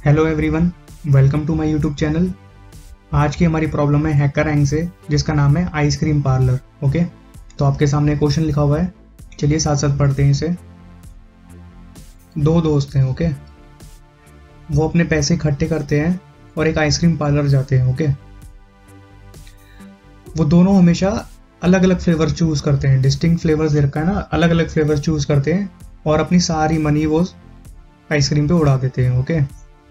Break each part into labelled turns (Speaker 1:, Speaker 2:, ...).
Speaker 1: Hello everyone, welcome to my YouTube channel. आज की हमारी प्रॉब्लम है हैकररैंक से, जिसका नाम है आइसक्रीम पार्लर। ओके, तो आपके सामने क्वेश्चन लिखा हुआ है, चलिए साथ साथ पढ़ते हैं इसे। दो दोस्त हैं, ओके, वो अपने पैसे इकट्ठे करते हैं और एक आइसक्रीम पार्लर जाते हैं। ओके, वो दोनों हमेशा अलग अलग फ्लेवर चूज करते हैं, डिस्टिंक्ट फ्लेवर्स दे रखा है ना, अलग अलग फ्लेवर चूज करते हैं और अपनी सारी मनी वो आइसक्रीम पे उड़ा देते हैं। ओके,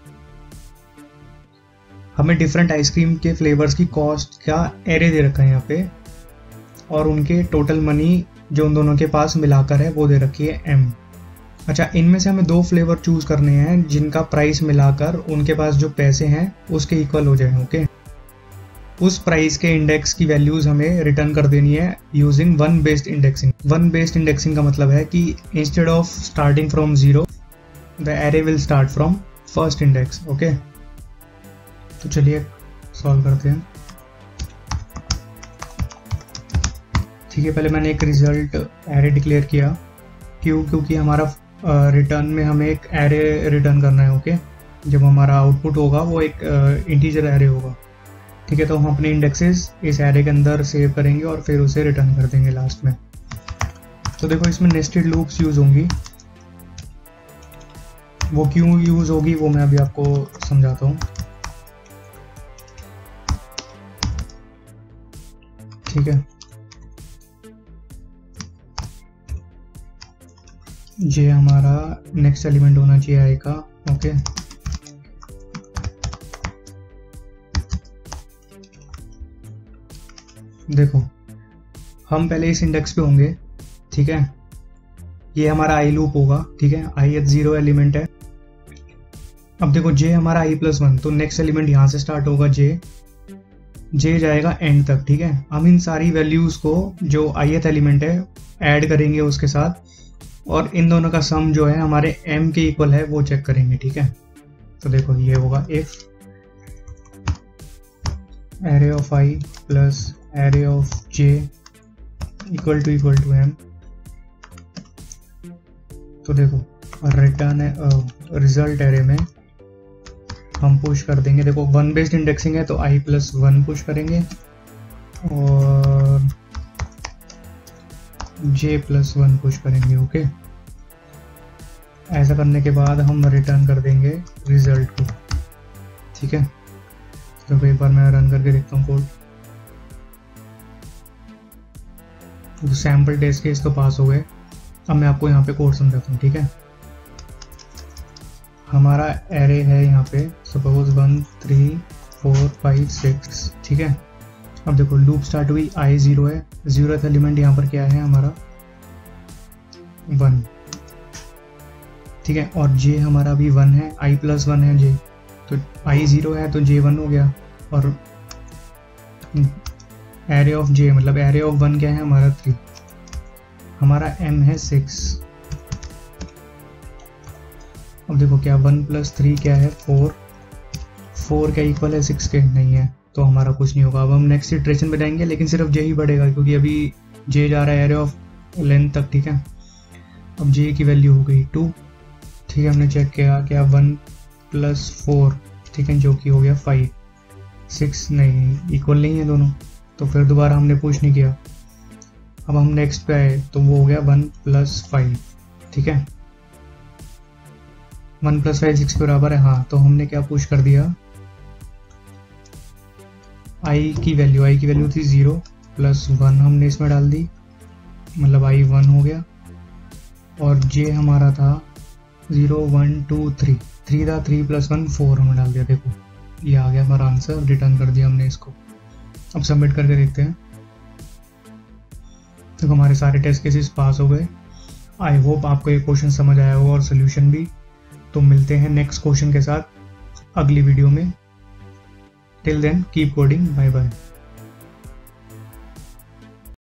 Speaker 1: हमें डिफरेंट आइसक्रीम के फ्लेवर्स की कॉस्ट का एरे दे रखा है यहाँ पे, और उनके टोटल मनी जो उन दोनों के पास मिलाकर है वो दे रखी है m। अच्छा, इनमें से हमें दो फ्लेवर चूज करने हैं जिनका प्राइस मिलाकर उनके पास जो पैसे हैं उसके इक्वल हो जाए। ओके, उस प्राइस के इंडेक्स की वैल्यूज हमें रिटर्न कर देनी है using one based indexing. One based indexing का मतलब है कि instead of starting from 0 the array will start from first index. Okay, तो चलिए सॉल्व करते हैं। ठीक है, पहले मैंने एक रिजल्ट एरे डिक्लेयर किया। क्योंकि हमारा रिटर्न में हमें एक एरे रिटर्न करना है। ओके, जब हमारा आउटपुट होगा वो एक इंटीजर एरे होगा। ठीक है, तो हम अपने इंडेक्सेस इस एरे के अंदर सेव करेंगे और फिर उसे रिटर्न कर देंगे लास्ट में। तो देखो, इसमें नेस्टेड लूप्स यूज होंगी। वो क्यों यूज होगी वो मैं अभी आपको समझाता हूँ। ठीक है, ये हमारा नेक्स्ट एलिमेंट होना चाहिए आई का। ओके, देखो हम पहले इस इंडेक्स पे होंगे। ठीक है, ये हमारा आई लूप होगा। ठीक है, आई 0 एलिमेंट है। अब देखो जे हमारा i+1, तो नेक्स्ट एलिमेंट यहाँ से स्टार्ट होगा जे जाएगा एंड तक। ठीक है, हम इन सारी वैल्यूज को जो ith एलिमेंट है ऐड करेंगे उसके साथ, और इन दोनों का सम जो है हमारे m के इक्वल है वो चेक करेंगे। ठीक है, तो देखो ये होगा if array of i plus array of j equal to m। तो देखो रिटर्न रिजल्ट एरे में हम पुश कर देंगे। देखो वन बेस्ड इंडेक्सिंग है तो i+1 पुश करेंगे और j+1 पुश करेंगे। ओके, ऐसा करने के बाद हम रिटर्न कर देंगे रिजल्ट को। ठीक है, तो एक बार मैं रन करके देखता हूँ कोड। तो सैम्पल टेस्ट केस तो पास हो गए। अब मैं आपको यहाँ पे कोड समझाता हूँ। ठीक है, हमारा एरे है यहाँ पे सपोज 1 3 4 5 6। ठीक है, अब देखो लूप स्टार्ट हुई, i 0 है, 0th एलिमेंट यहाँ पर क्या है हमारा 1। ठीक है, और j हमारा भी 1 है, i+1 है j, तो i 0 है तो j 1 हो गया। और एरे ऑफ j मतलब एरे ऑफ 1 क्या है हमारा 3, हमारा m है 6। अब देखो क्या 1 + 3 क्या है 4, 4 क्या इक्वल है 6 के, नहीं है, तो हमारा कुछ नहीं होगा। अब हम नेक्स्ट इटरेशन पे जाएंगे, लेकिन सिर्फ j ही बढ़ेगा क्योंकि अभी j जा रहा है एरे ऑफ लेंथ तक। ठीक है, अब j की वैल्यू हो गई 2। ठीक है, हमने चेक किया क्या 1 + 4, ठीक है, जो कि हो गया 5। 6 नहीं, इक्वल नहीं है दोनों, तो फिर दोबारा हमने पुश नहीं किया। अब हम नेक्स्ट पे आए तो वो हो गया 1 + 5। ठीक है, 1 + 5 6 के बराबर है। हाँ, तो हमने क्या पुश कर दिया, आई की वैल्यू थी 0 + 1 हमने इसमें डाल दी, मतलब i 1 हो गया। और j हमारा था 0 1 2 3 था, 3 + 1 4 हमने डाल दिया। देखो ये आ गया हमारा आंसर, रिटर्न कर दिया हमने इसको। अब सबमिट करके देखते हैं। तो हमारे सारे टेस्ट केसेस पास हो गए। आई होप आपको ये क्वेश्चन समझ आया होगा और सोल्यूशन भी। तो मिलते हैं नेक्स्ट क्वेश्चन के साथ अगली वीडियो में। Till then keep coding, bye bye.